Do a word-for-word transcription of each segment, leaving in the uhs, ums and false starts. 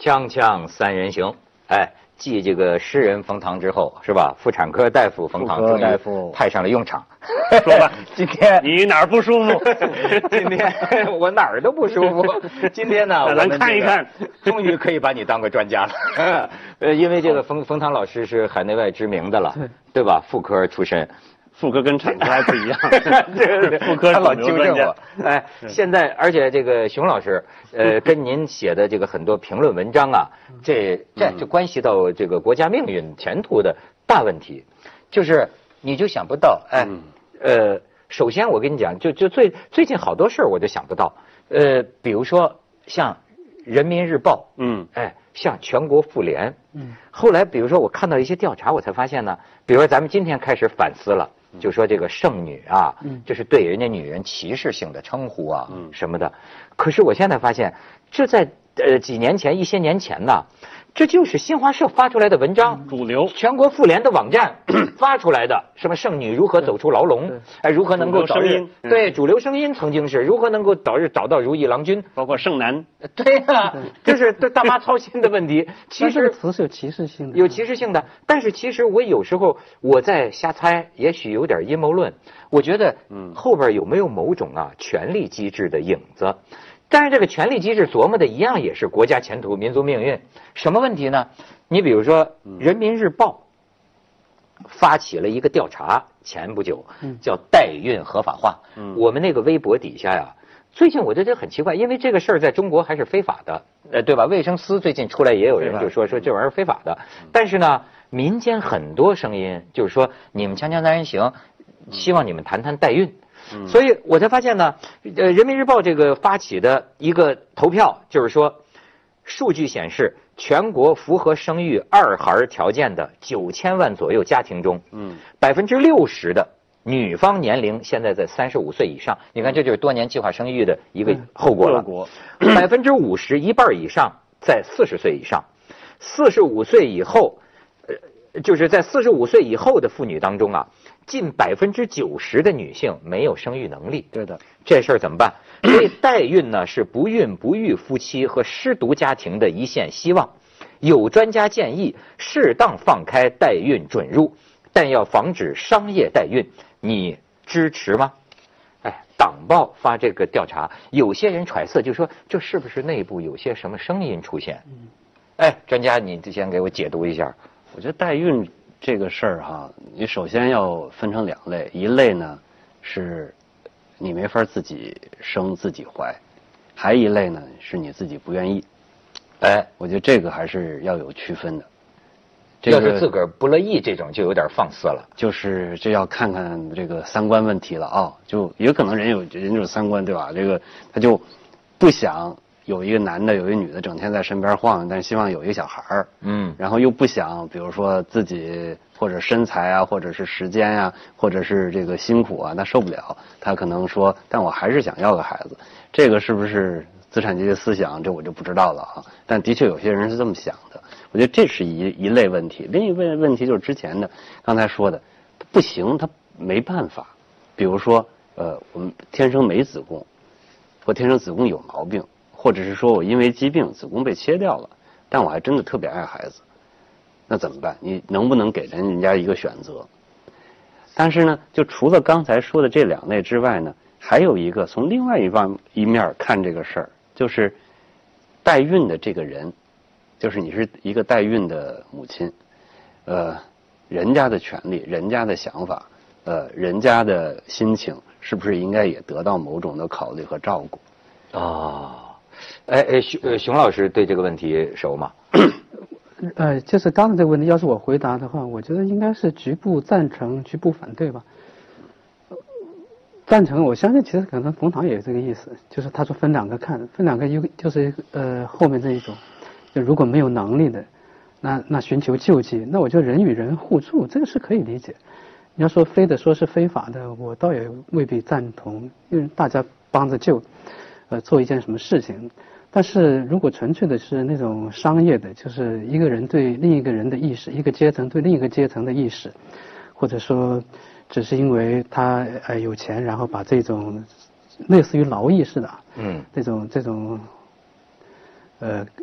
锵锵三人行，哎，继这个诗人冯唐之后，是吧？妇产科大夫冯唐终于派上了用场。 说吧， 今天你哪儿不舒服？ 今天我哪儿都不舒服。今天呢， 咱看一看， 终于可以把你当个专家了。呃，因为这个冯冯唐老师是海内外知名的了，对吧？妇科出身。 妇科跟产科还不一样， 对对对， 妇科他老纠正我。哎，现在而且这个熊老师，呃，跟您写的这个很多评论文章啊，这这就关系到这个国家命运前途的大问题，就是你就想不到，哎，呃，首先我跟你讲，就就最最近好多事儿我就想不到，呃，比如说像人民日报，嗯，哎，像全国妇联，嗯，后来比如说我看到一些调查，我才发现呢，比如说咱们今天开始反思了。就说这个剩女啊，这是对人家女人歧视性的称呼啊，什么的。可是我现在发现，这在呃几年前、一些年前呢，这就是新华社发出来的文章， 主流全国妇联的网站发出来的，什么剩女如何走出牢笼，哎，如何能够早日对主流声音曾经是如何能够早日找到如意郎君， 包括剩男， 对呀，这是对大妈操心的问题。其实词是有歧视性的， 有歧视性的。但是其实我有时候我在瞎猜，也许有点阴谋论。我觉得，嗯，后边有没有某种啊权力机制的影子？但是这个权力机制琢磨的一样也是国家前途、民族命运。什么问题呢？你比如说，《人民日报》发起了一个调查，前不久叫代孕合法化。嗯，我们那个微博底下呀，最近我觉得很奇怪，因为这个事儿在中国还是非法的，呃，对吧？卫生司最近出来也有人就说说这玩意儿非法的，但是呢，民间很多声音就是说，你们锵锵三人行，希望你们谈谈代孕。所以我才发现呢，呃，人民日报这个发起的一个投票，就是说，数据显示，全国符合生育二孩条件的九千万左右家庭中，嗯，百分之六十的女方年龄现在在三十五岁以上。你看，这就是多年计划生育的一个后果了。百分之五十一半以上在四十岁以上，四十五岁以后，呃，就是在四十五岁以后的妇女当中啊。近百分之九十的女性没有生育能力， 对的， 这事儿怎么办？所以代孕呢是不孕不育夫妻和失独家庭的一线希望。有专家建议适当放开代孕准入，但要防止商业代孕，你支持吗？哎，党报发这个调查，有些人揣测就说这是不是内部有些什么声音出现？哎，专家你先给我解读一下。 我觉得代孕这个事儿哈，你首先要分成两类，一类呢是你没法自己生自己怀，还一类呢是你自己不愿意。哎，我觉得这个还是要有区分的。 这个、要是自个儿不乐意，这种就有点放肆了。 就是这要看看这个三观问题了啊、哦，就也可能人有人有三观对吧？这个他就不想。有一个男的，有一个女的，整天在身边晃，但是希望有一个小孩儿，嗯，然后又不想，比如说自己或者身材啊，或者是时间呀、啊，或者是这个辛苦啊，他受不了，他可能说，但我还是想要个孩子，这个是不是资产阶级思想？这我就不知道了啊。但的确有些人是这么想的，我觉得这是一一类问题。另一类问题就是之前的刚才说的，不行，他没办法，比如说，呃，我们天生没子宫，或天生子宫有毛病。或者是说我因为疾病子宫被切掉了，但我还真的特别爱孩子，那怎么办？你能不能给人家一个选择？但是呢，就除了刚才说的这两类之外呢，还有一个从另外一方一面看这个事儿，就是代孕的这个人，就是你是一个代孕的母亲，呃，人家的权利、人家的想法、呃，人家的心情，是不是应该也得到某种的考虑和照顾？ 哦。哎哎，熊熊老师对这个问题熟吗？ 呃，就是刚才这个问题，要是我回答的话，我觉得应该是局部赞成，局部反对吧。赞成，我相信其实可能冯唐也有这个意思，就是他说分两个看，分两个一个就是呃后面这一种，就如果没有能力的，那那寻求救济，那我觉得人与人互助，这个是可以理解。你要说非得说是非法的，我倒也未必赞同，因为大家帮着救。呃，做一件什么事情，但是如果纯粹的是那种商业的，就是一个人对另一个人的意识，一个阶层对另一个阶层的意识，或者说只是因为他呃有钱，然后把这种类似于劳役似的，嗯，这种这种呃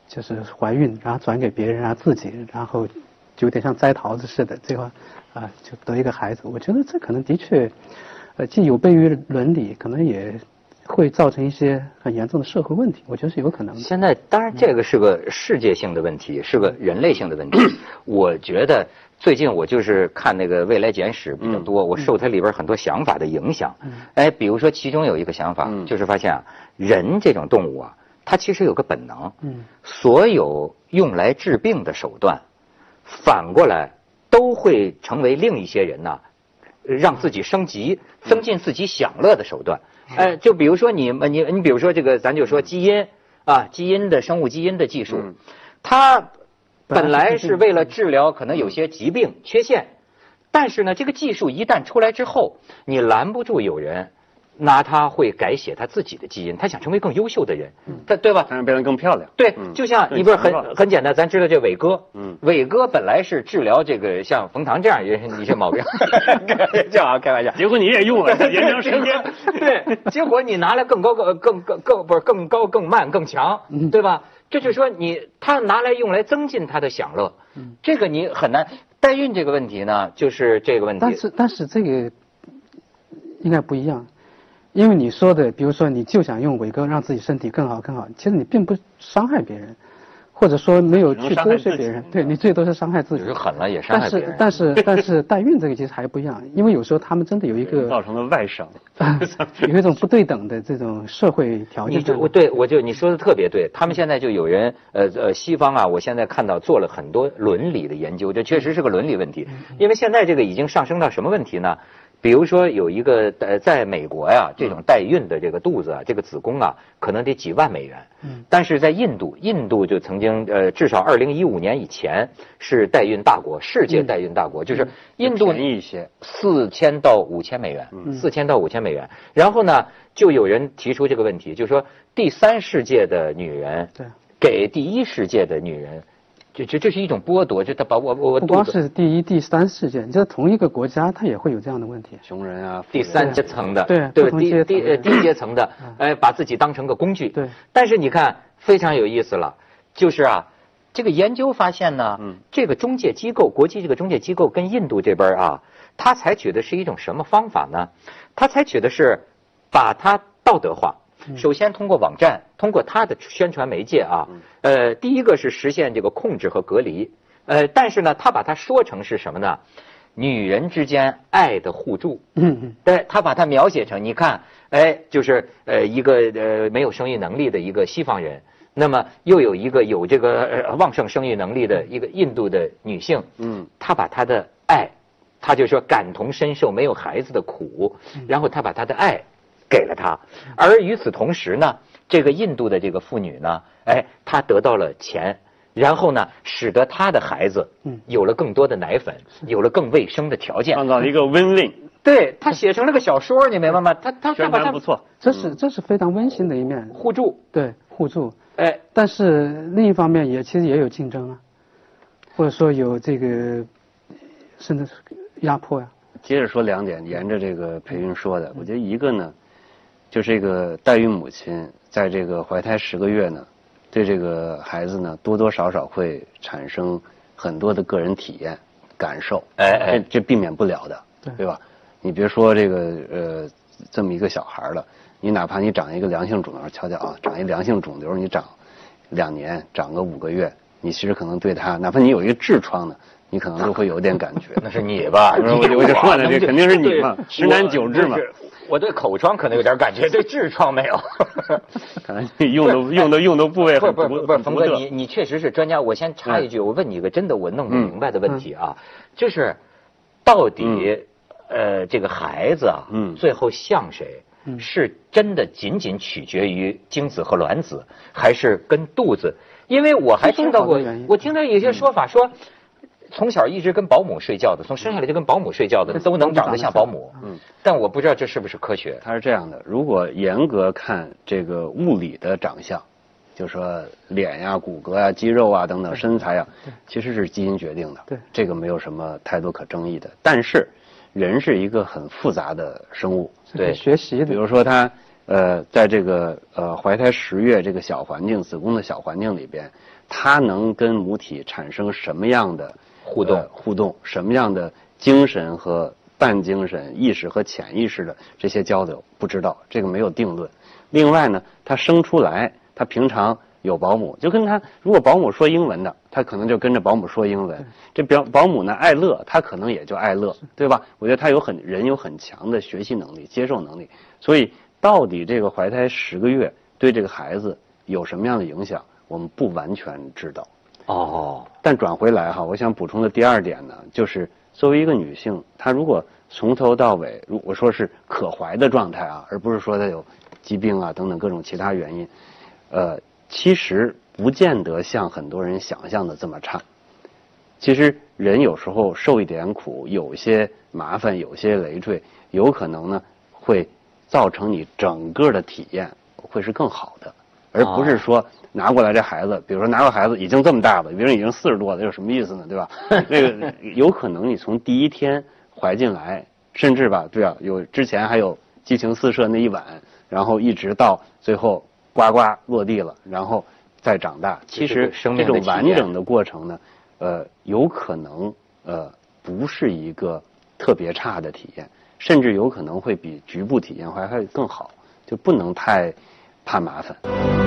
就是怀孕，然后转给别人，然后自己，然后就有点像摘桃子似的，最后啊就得一个孩子。我觉得这可能的确，呃，既有悖于伦理，可能也会造成一些很严重的社会问题。我觉得是有可能的。 现在当然这个是个世界性的问题，是个人类性的问题。我觉得最近我就是看那个《未来简史》比较多，我受它里边很多想法的影响。哎，比如说其中有一个想法，就是发现啊，人这种动物啊，它其实有个本能，所有用来治病的手段，反过来都会成为另一些人呐、让自己升级、增进自己享乐的手段。哎，就比如说你你你比如说这个，咱就说基因啊，基因的生物基因的技术，它本来是为了治疗可能有些疾病缺陷，但是呢，这个技术一旦出来之后，你拦不住有人拿它会改写他自己的基因，他想成为更优秀的人，他对吧？ 他想变得更漂亮。 对，就像你不是很很简单，咱知道这伟哥，嗯，伟哥本来是治疗这个像冯唐这样一些毛病，这样开玩笑， 结果你也用了，延长时间， 对，结果你拿来更高更更更更不是更高更慢更强，对吧？这就是说你他拿来用来增进他的享乐，这个你很难。代孕这个问题呢，就是这个问题， 但是但是这个应该不一样。因为你说的，比如说你就想用伟哥让自己身体更好更好，其实你并不伤害别人，或者说没有去剥削别人，对你最多是伤害自己。 有时候狠了也伤害别人。 但是但是但是代孕这个其实还不一样，因为有时候他们真的有一个造成了外伤， 有一种不对等的这种社会条件。 你就我对我就你说的特别对，他们现在就有人呃呃西方啊，我现在看到做了很多伦理的研究，这确实是个伦理问题，因为现在这个已经上升到什么问题呢？比如说有一个呃，在美国呀，这种代孕的这个肚子啊，这个子宫啊，可能得几万美元。嗯。但是在印度，印度就曾经呃，至少二零一五年以前是代孕大国，世界代孕大国，就是印度便宜一些， 四千到五千美元，四千到五千美元。然后呢，就有人提出这个问题，就是说第三世界的女人，对，给第一世界的女人。这这这是一种剥夺，就他把我我不光是第一、第三世界，你在同一个国家，它也会有这样的问题。 穷人啊， 第三阶层的， 对对，低低呃低阶层的，哎，把自己当成个工具。 对。 但是你看，非常有意思了，就是啊，这个研究发现呢，嗯，这个中介机构，国际这个中介机构跟印度这边啊，它采取的是一种什么方法呢？它采取的是把它道德化。首先通过网站，通过它的宣传媒介啊，呃，第一个是实现这个控制和隔离，呃，但是呢，他把它说成是什么呢？女人之间爱的互助，嗯嗯，对，他把它描写成，你看，哎，就是呃一个呃没有生育能力的一个西方人，那么又有一个有这个呃旺盛生育能力的一个印度的女性，嗯，他把她的爱，他就说感同身受没有孩子的苦，然后他把他的爱。给了他，而与此同时呢，这个印度的这个妇女呢，哎，她得到了钱，然后呢，使得她的孩子有了更多的奶粉，有了更卫生的条件， 创造一个 win-win。 对，他写成了个小说，你明白吗？他他他把它不错， 这是这是非常温馨的一面， 互助， 对，互助。 哎， 但是另一方面也其实也有竞争啊，或者说有这个甚至是压迫呀、啊。 接着说两点，沿着这个裴云说的，我觉得一个呢。就这个代孕母亲在这个怀胎十个月呢，对这个孩子呢多多少少会产生很多的个人体验感受，哎哎，这避免不了的，对对吧？你别说这个呃这么一个小孩了，你哪怕你长一个良性肿瘤，瞧瞧啊，长一良性肿瘤，你长两年，长个五个月，你其实可能对他，哪怕你有一个痔疮呢。你可能都会有点感觉， 那是你吧？ 我我就说呢，这肯定是你嘛，十男九痔嘛。 我对口疮可能有点感觉，对痔疮没有。 可能用的用的用的部位很不不不是，冯哥，你你确实是专家。我先插一句，我问你一个真的我弄不明白的问题啊，就是到底呃这个孩子啊，最后像谁？是真的仅仅取决于精子和卵子，还是跟肚子？因为我还听到过，我听到有些说法说。从小一直跟保姆睡觉的，从生下来就跟保姆睡觉的，都能长得像保姆。嗯，但我不知道这是不是科学。 它是这样的，如果严格看这个物理的长相，就说脸呀、骨骼呀、肌肉啊等等身材呀，其实是基因决定的。对，这个没有什么太多可争议的。但是，人是一个很复杂的生物， 对，学习的。 比如说他呃，在这个呃怀胎十月这个小环境、子宫的小环境里边。 他能跟母体产生什么样的互动、 呃、互动，什么样的精神和半精神、意识和潜意识的这些交流，不知道，这个没有定论。另外呢，他生出来，他平常有保姆，就跟他如果保姆说英文的，他可能就跟着保姆说英文。这保保姆呢爱乐，他可能也就爱乐，对吧？我觉得他有很人有很强的学习能力、接受能力。所以，到底这个怀胎十个月对这个孩子有什么样的影响，我们不完全知道。 哦， 但转回来哈，我想补充的第二点呢，就是作为一个女性，她如果从头到尾，如果说是可怀的状态啊，而不是说她有疾病啊等等各种其他原因，呃，其实不见得像很多人想象的这么差。其实人有时候受一点苦，有些麻烦，有些累赘，有可能呢会造成你整个的体验会是更好的，而不是说拿过来这孩子，比如说拿过孩子已经这么大了，别人已经四十多了，有什么意思呢？对吧？那个有可能你从第一天怀进来，甚至吧，对啊，有之前还有激情四射那一晚，然后一直到最后呱呱落地了，然后再长大。其实这种完整的过程呢，呃，有可能呃不是一个特别差的体验，甚至有可能会比局部体验还会更好，就不能太怕麻烦。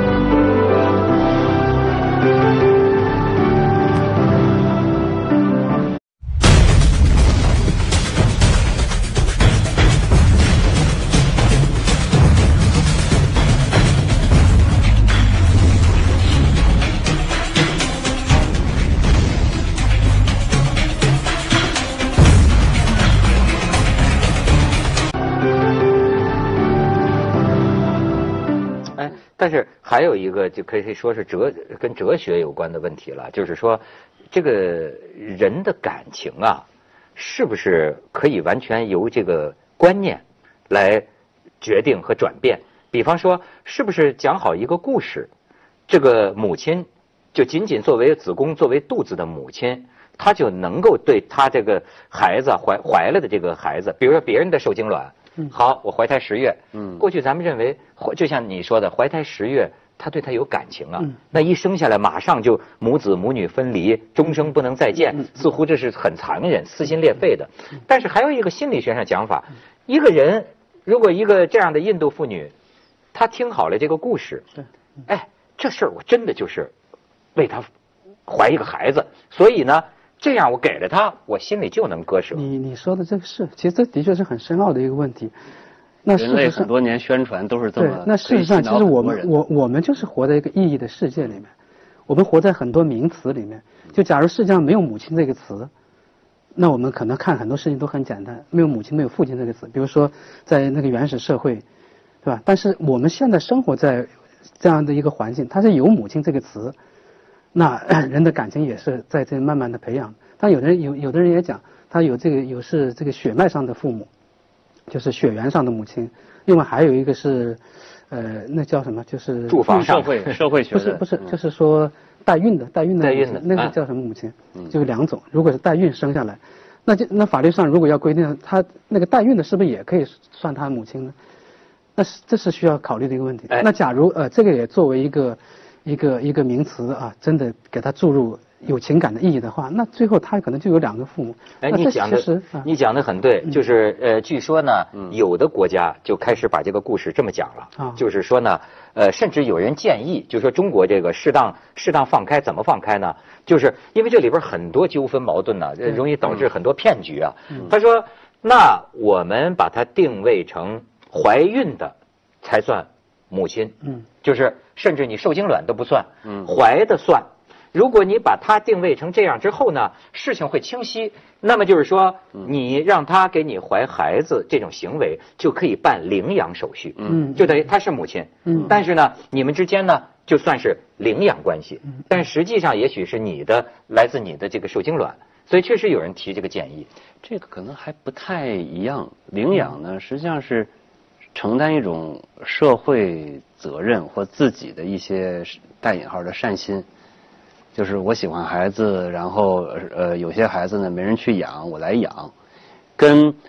但是还有一个就可以说是哲跟哲学有关的问题了，就是说，这个人的感情啊，是不是可以完全由这个观念来决定和转变？比方说，是不是讲好一个故事，这个母亲就仅仅作为子宫、作为肚子的母亲，她就能够对她这个孩子怀怀了的这个孩子，比如说别人的受精卵。好，我怀胎十月。嗯，过去咱们认为，就像你说的，怀胎十月，他对他有感情啊。嗯，那一生下来马上就母子母女分离，终生不能再见，嗯、似乎这是很残忍、撕心裂肺的。但是还有一个心理学上讲法，一个人如果一个这样的印度妇女，她听好了这个故事，哎，这事儿我真的就是为她怀一个孩子，所以呢。这样我给了他，我心里就能割舍。 你你说的这个是，其实这的确是很深奥的一个问题。那人类很多年宣传都是这么。 对，那事实上，其实我们我我们就是活在一个意义的世界里面，我们活在很多名词里面。就假如世界上没有母亲这个词，那我们可能看很多事情都很简单，没有母亲，没有父亲这个词。比如说在那个原始社会，对吧？但是我们现在生活在这样的一个环境，它是有母亲这个词。那人的感情也是在这慢慢的培养，但有的人有有的人也讲，他有这个有是这个血脉上的父母，就是血缘上的母亲，另外还有一个是，呃，那叫什么？就是住房社会社会学不是不是，就是说代孕的代孕的代孕的那个叫什么母亲？就是两种，如果是代孕生下来，那就那法律上如果要规定他那个代孕的是不是也可以算他母亲呢？那是这是需要考虑的一个问题。那假如呃这个也作为一个。一个一个名词啊，真的给它注入有情感的意义的话，那最后他可能就有两个父母。 哎，你讲的、啊、你讲的很对，就是呃，据说呢，嗯、有的国家就开始把这个故事这么讲了，啊、就是说呢，呃，甚至有人建议，就说中国这个适当适当放开，怎么放开呢？就是因为这里边很多纠纷矛盾呢，容易导致很多骗局啊。嗯、他说，那我们把它定位成怀孕的才算母亲，嗯，就是甚至你受精卵都不算，嗯，怀的算。如果你把它定位成这样之后呢，事情会清晰。那么就是说，你让他给你怀孩子这种行为，就可以办领养手续，嗯，就等于他是母亲，嗯，但是呢，你们之间呢就算是领养关系，但实际上也许是你的来自你的这个受精卵，所以确实有人提这个建议。 这个可能还不太一样，领养呢实际上是承担一种社会责任或自己的一些带引号的善心，就是我喜欢孩子，然后呃有些孩子呢没人去养，我来养，跟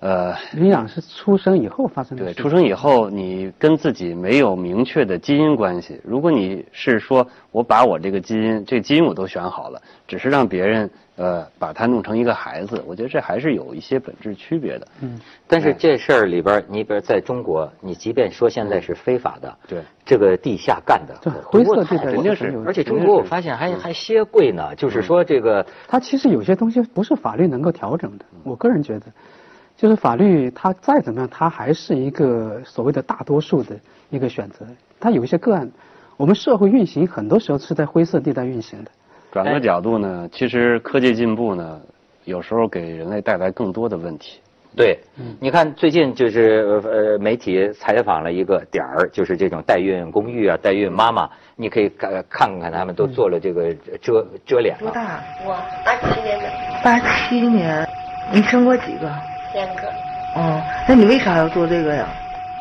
呃， 领养是出生以后发生的对， 事。 出生以后你跟自己没有明确的基因关系。如果你是说我把我这个基因，这个基因我都选好了，只是让别人呃把它弄成一个孩子，我觉得这还是有一些本质区别的。 嗯， 但是这事儿里边，你比如在中国，你即便说现在是非法的， 对， 这个地下干的对灰色地带肯定是，而且中国我发现还嗯还些贵呢，就是说这个它其实有些东西不是法律能够调整的，我个人觉得。就是法律，它再怎么样，它还是一个所谓的大多数的一个选择。它有一些个案，我们社会运行很多时候是在灰色地带运行的。 转个角度呢，其实科技进步呢，有时候给人类带来更多的问题。 对，你看最近就是呃媒体采访了一个点儿，就是这种代孕公寓啊，代孕妈妈，你可以看看看他们都做了这个遮遮脸了。 多大？我八七年的。八七年，你生过几个？ 两个。 哦，那你为啥要做这个呀？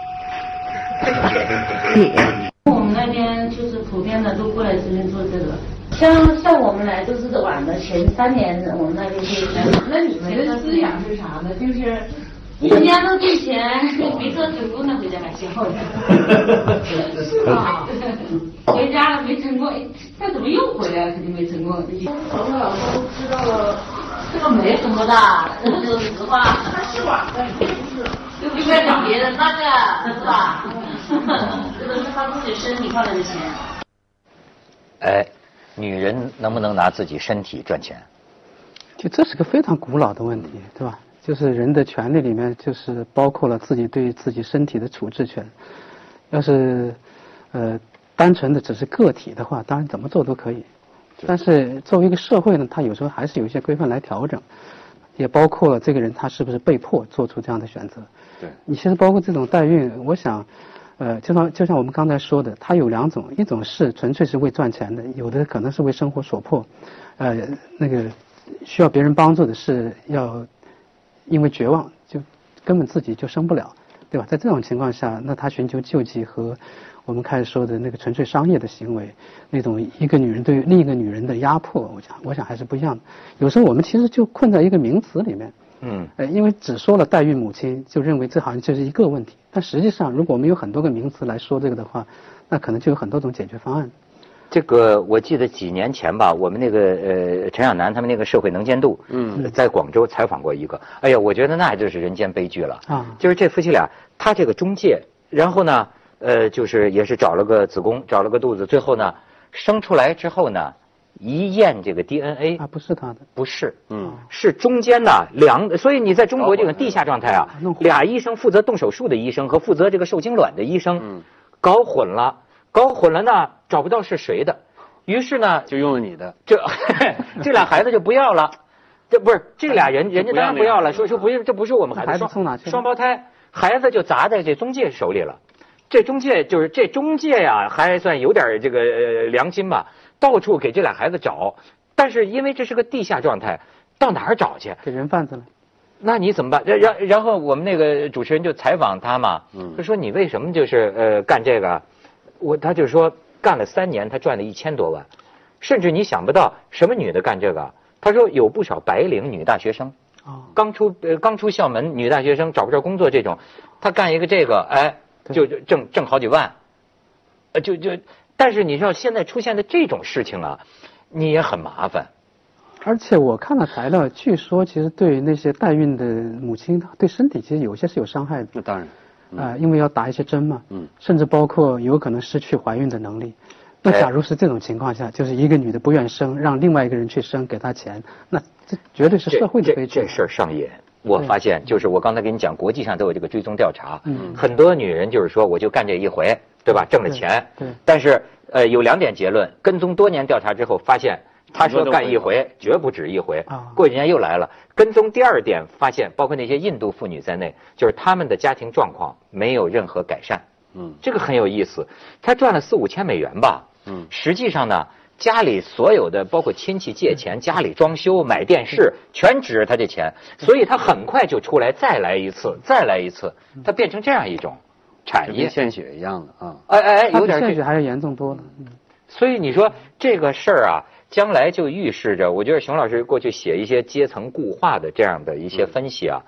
你？ 我们那边就是普遍的都过来这边做这个，像像我们来都是晚的，前三年我们那边就。 那你们的思想是啥呢？就是人家都挣钱，没做成功的回家买笑的。 是吧？ 回家了没成功，他怎么又回来了？肯定没成功。 我和老公知道了。 这个没什么的，说实话。 他是网的，不是。 又不该找别人那个，是吧？这都是他自己身体换来的钱。 哎，女人能不能拿自己身体赚钱？ 就这是个非常古老的问题，对吧？就是人的权利里面，就是包括了自己对自己身体的处置权。要是呃单纯的只是个体的话，当然怎么做都可以。但是作为一个社会呢，它有时候还是有一些规范来调整，也包括了这个人他是不是被迫做出这样的选择。 对， 你其实包括这种代孕，我想，呃，就像就像我们刚才说的，它有两种，一种是纯粹是为赚钱的，有的可能是为生活所迫，呃，那个需要别人帮助的是要因为绝望就根本自己就生不了，对吧？在这种情况下，那他寻求救济和我们开始说的那个纯粹商业的行为，那种一个女人对另一个女人的压迫，我想，我想还是不一样的。有时候我们其实就困在一个名词里面， 嗯， 呃，因为只说了代孕母亲，就认为这好像就是一个问题。但实际上，如果我们有很多个名词来说这个的话，那可能就有很多种解决方案。 这个我记得几年前吧，我们那个呃陈晓南他们那个社会能见度，嗯，在广州采访过一个，哎呀，我觉得那就是人间悲剧了啊！就是这夫妻俩，他这个中介，然后呢。呃，就是也是找了个子宫，找了个肚子，最后呢，生出来之后呢，一验这个 D N A 啊，不是他的， 不是，嗯，是中间呢两，所以你在中国这个地下状态啊，俩医生负责动手术的医生和负责这个受精卵的医生，嗯，搞混了，搞混了呢，找不到是谁的，于是呢， 就用了你的， 这这俩孩子就不要了，这不是这俩人，人家当然不要了，说说不是，这不是我们孩子， 孩子送哪去？ 双胞胎，孩子就砸在这中介手里了。这中介就是这中介呀，还算有点这个良心吧，到处给这俩孩子找，但是因为这是个地下状态，到哪儿找去？ 给人贩子了。 那你怎么办？然然然后我们那个主持人就采访他嘛，就说你为什么就是呃干这个？我他就说干了三年，他赚了一千多万，甚至你想不到什么女的干这个。他说有不少白领女大学生，刚出呃刚出校门女大学生找不着工作这种，他干一个这个，哎。就就挣挣好几万，呃，就就，但是你知道现在出现的这种事情啊，你也很麻烦。 而且我看了材料，据说其实对那些代孕的母亲，对身体其实有些是有伤害的。 那当然， 啊、嗯呃，因为要打一些针嘛， 嗯， 甚至包括有可能失去怀孕的能力。那假如是这种情况下，就是一个女的不愿生，让另外一个人去生，给她钱，那这绝对是社会的悲剧。 这事儿上瘾。我发现，就是我刚才跟你讲，国际上都有这个追踪调查，嗯，很多女人就是说，我就干这一回，对吧？挣了钱， 对。 但是，呃，有两点结论，跟踪多年调查之后发现，他说干一回，绝不止一回，过几年又来了。跟踪第二点发现，包括那些印度妇女在内，就是他们的家庭状况没有任何改善，嗯，这个很有意思。他赚了四五千美元吧，嗯，实际上呢。家里所有的，包括亲戚借钱、家里装修、买电视，全指着他这钱，所以他很快就出来再来一次，再来一次，他变成这样一种产业， 跟献血一样的啊！ 哎哎哎，有点献血还要严重多了。嗯， 所以你说这个事儿啊，将来就预示着，我觉得熊老师过去写一些阶层固化的这样的一些分析啊，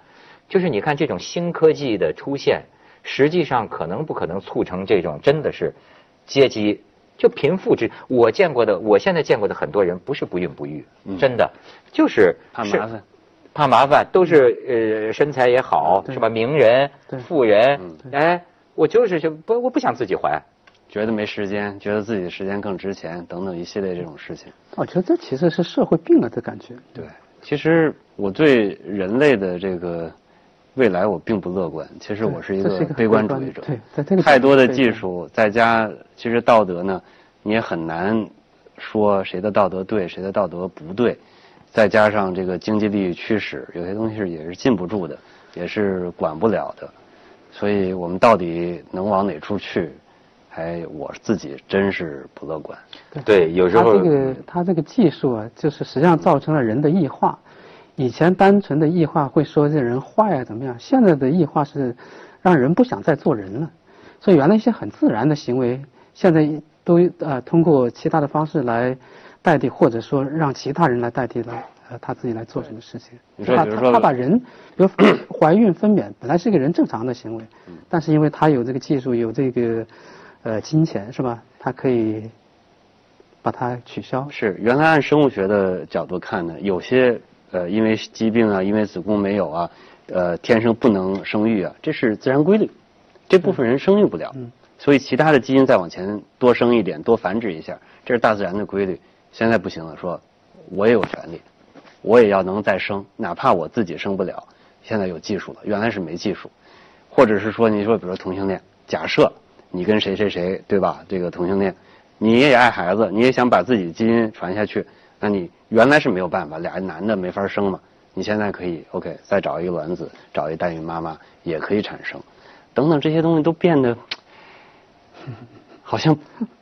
就是你看这种新科技的出现，实际上可能不可能促成这种真的是阶级就贫富之。我见过的，我现在见过的很多人不是不孕不育，嗯、真的就是怕麻烦， 怕麻烦，都是呃身材也好，是吧？名人、富人，哎，我就是就不我不想自己怀。 觉得没时间，觉得自己的时间更值钱，等等一系列这种事情。 我觉得这其实是社会病了的感觉。 对，其实我对人类的这个未来我并不乐观。其实我是一个悲观主义者。 对，在这个太多的技术，再加其实道德呢，你也很难说谁的道德对，谁的道德不对。再加上这个经济利益驱使，有些东西是也是禁不住的，也是管不了的。所以我们到底能往哪处去？哎，我自己真是不乐观。 对，有时候他这个他这个技术啊，就是实际上造成了人的异化。以前单纯的异化会说这人坏啊怎么样，现在的异化是让人不想再做人了。所以原来一些很自然的行为，现在都呃通过其他的方式来代替，或者说让其他人来代替来呃他自己来做什么事情。 你说，比如说他把人，比如怀孕分娩本来是一个人正常的行为，但是因为他有这个技术，有这个。呃，金钱是吧？它可以把它取消。 是，原来按生物学的角度看呢，有些呃，因为疾病啊，因为子宫没有啊，呃，天生不能生育啊，这是自然规律。这部分人生育不了，嗯、所以其他的基因再往前多生一点，多繁殖一下，这是大自然的规律。现在不行了，说我也有权利，我也要能再生，哪怕我自己生不了。现在有技术了，原来是没技术，或者是说，你说比如说同性恋，假设。你跟谁谁谁对吧？这个同性恋，你也爱孩子，你也想把自己基因传下去，那你原来是没有办法，俩男的没法生嘛，你现在可以 OK， 再找一个卵子，找一代孕妈妈也可以产生，等等这些东西都变得好像，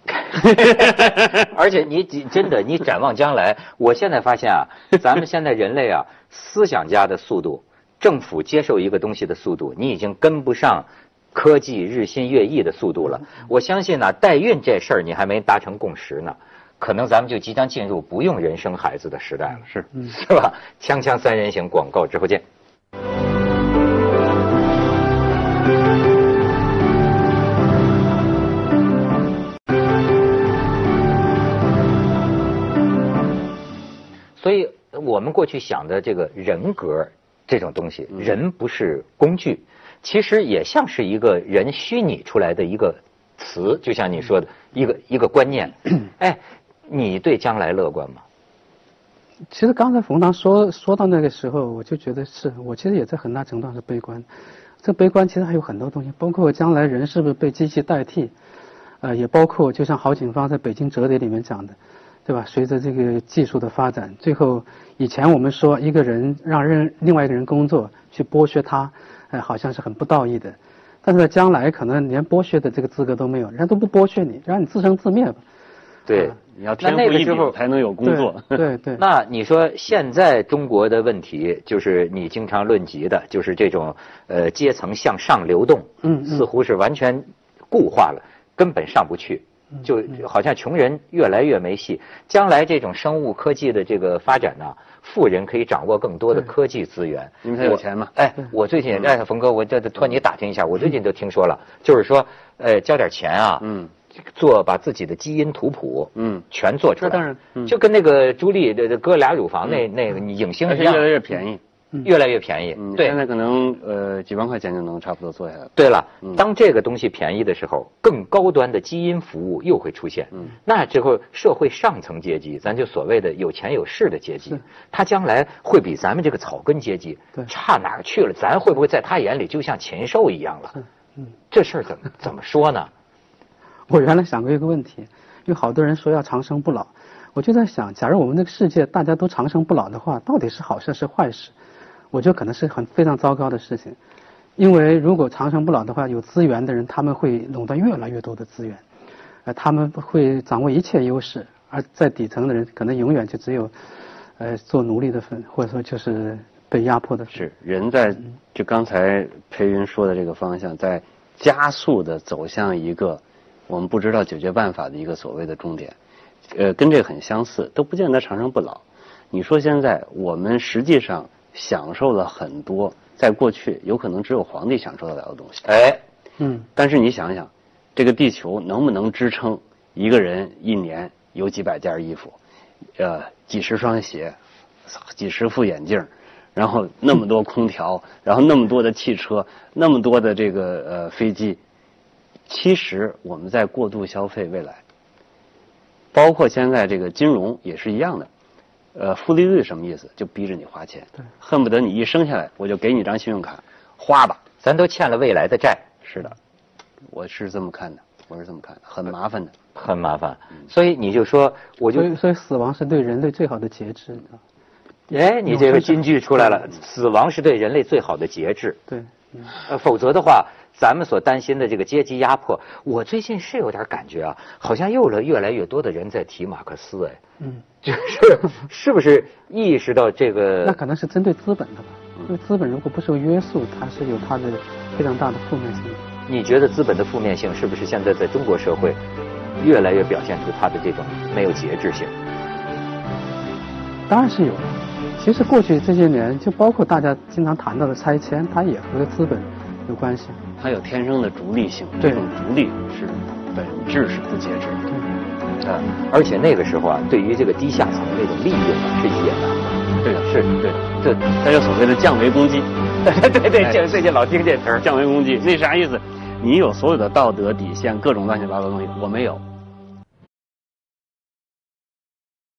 而且你真的你展望将来，我现在发现啊，咱们现在人类啊，思想家的速度，政府接受一个东西的速度，你已经跟不上。科技日新月异的速度了，我相信呢、啊，代孕这事儿你还没达成共识呢，可能咱们就即将进入不用人生孩子的时代了， 是， 是吧？锵锵三人行，广告之后见。所以我们过去想的这个人格这种东西，人不是工具。其实也像是一个人虚拟出来的一个词，就像你说的一个一个观念。哎，你对将来乐观吗？ 其实刚才冯唐说说到那个时候，我就觉得是我其实也在很大程度上是悲观。这悲观其实还有很多东西，包括将来人是不是被机器代替，呃，也包括就像郝景芳在北京折叠里面讲的，对吧？随着这个技术的发展，最后以前我们说一个人让人另外一个人工作去剥削他。哎，好像是很不道义的，但是在将来可能连剥削的这个资格都没有，人家都不剥削你，让你自生自灭吧。 对， 啊、你要天赋异禀才能有工作。 对 对, 对。 那你说现在中国的问题，就是你经常论及的，就是这种呃阶层向上流动，嗯，嗯似乎是完全固化了，根本上不去。就好像穷人越来越没戏。将来这种生物科技的这个发展呢、啊，富人可以掌握更多的科技资源， 因为他有钱嘛。 哎，我最近哎，冯哥，我这托你打听一下，我最近都听说了，就是说，呃，交点钱啊，嗯，做把自己的基因图谱，嗯，全做出来， 当然， 嗯、就跟那个朱莉的割俩乳房那、嗯、那个影星一样， 越来越便宜。 越来越便宜， 嗯、 对， 现在可能呃几万块钱就能差不多做下来。 对了，嗯、当这个东西便宜的时候，更高端的基因服务又会出现。嗯，那之后社会上层阶级，咱就所谓的有钱有势的阶级，他将来会比咱们这个草根阶级差哪儿去了？咱会不会在他眼里就像禽兽一样了？嗯，这事儿怎么怎么说呢？ 我原来想过一个问题，有好多人说要长生不老，我就在想，假如我们这个世界大家都长生不老的话，到底是好事是坏事？我觉得可能是很非常糟糕的事情，因为如果长生不老的话，有资源的人他们会垄断越来越多的资源，呃，他们会掌握一切优势，而在底层的人可能永远就只有，呃，做奴隶的份，或者说就是被压迫的份。 是人在就刚才裴云说的这个方向，在加速的走向一个我们不知道解决办法的一个所谓的终点，呃，跟这个很相似，都不见得长生不老。你说现在我们实际上享受了很多在过去有可能只有皇帝享受得了的东西。 哎， 嗯， 但是你想想，这个地球能不能支撑一个人一年有几百件衣服，呃，几十双鞋，几十副眼镜，然后那么多空调，然后那么多的汽车，那么多的这个呃飞机。其实我们在过度消费未来，包括现在这个金融也是一样的。呃，负利率什么意思？就逼着你花钱， 对， 恨不得你一生下来我就给你张信用卡，花吧， 咱都欠了未来的债。 是的，我是这么看的，我是这么看的，很麻烦的， 很麻烦。所以你就说，我就所以所以死亡是对人类最好的节制。 哎，你这个金句出来了，死亡是对人类最好的节制。 对，嗯、 呃，否则的话，咱们所担心的这个阶级压迫，我最近是有点感觉啊，好像又了越来越多的人在提马克思，哎， 嗯， 就是是不是意识到这个？ 那可能是针对资本的吧，因为资本如果不受约束，它是有它的非常大的负面性的。 你觉得资本的负面性是不是现在在中国社会越来越表现出它的这种没有节制性？ 当然是有的。其实过去这些年，就包括大家经常谈到的拆迁，它也和资本有关系。 它有天生的逐利性， 对这种逐利是本质是不节制的。 对， 啊，而且那个时候啊，对于这个低下层那种利用啊，是一言难尽。 对的， 是对的，这它就所谓的降维攻击。 对对对， 哎这最近老听这词儿， 降维攻击，那啥意思？你有所有的道德底线，各种乱七八糟的东西，我没有。